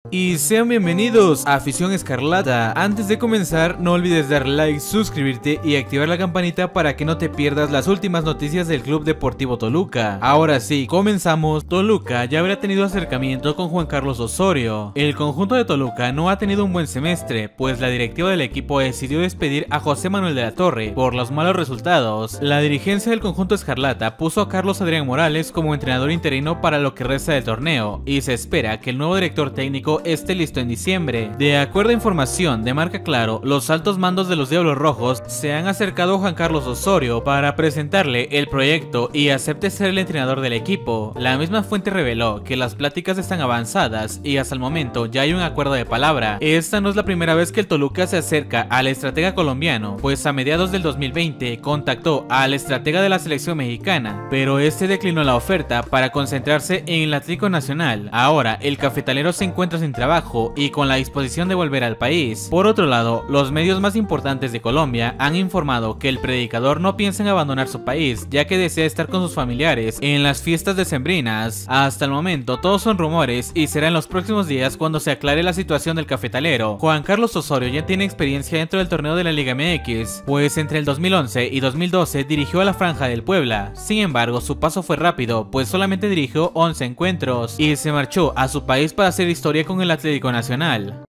Y sean bienvenidos a Afición Escarlata. Antes de comenzar, no olvides dar like, suscribirte y activar la campanita para que no te pierdas las últimas noticias del Club Deportivo Toluca. Ahora sí, comenzamos. Toluca ya habrá tenido acercamiento con Juan Carlos Osorio. El conjunto de Toluca no ha tenido un buen semestre, pues la directiva del equipo decidió despedir a José Manuel de la Torre por los malos resultados. La dirigencia del conjunto Escarlata puso a Carlos Adrián Morales como entrenador interino para lo que resta del torneo, y se espera que el nuevo director técnico esté listo en diciembre. De acuerdo a información de Marca Claro, los altos mandos de los Diablos Rojos se han acercado a Juan Carlos Osorio para presentarle el proyecto y acepte ser el entrenador del equipo. La misma fuente reveló que las pláticas están avanzadas y hasta el momento ya hay un acuerdo de palabra. Esta no es la primera vez que el Toluca se acerca al estratega colombiano, pues a mediados del 2020 contactó al estratega de la selección mexicana, pero este declinó la oferta para concentrarse en el Atlético Nacional. Ahora el cafetalero se encuentra sin trabajo y con la disposición de volver al país. Por otro lado, los medios más importantes de Colombia han informado que el predicador no piensa en abandonar su país, ya que desea estar con sus familiares en las fiestas decembrinas. Hasta el momento todos son rumores y será en los próximos días cuando se aclare la situación del cafetalero. Juan Carlos Osorio ya tiene experiencia dentro del torneo de la Liga MX, pues entre el 2011 y 2012 dirigió a la Franja del Puebla. Sin embargo, su paso fue rápido, pues solamente dirigió 11 encuentros y se marchó a su país para hacer historia con el Atlético Nacional.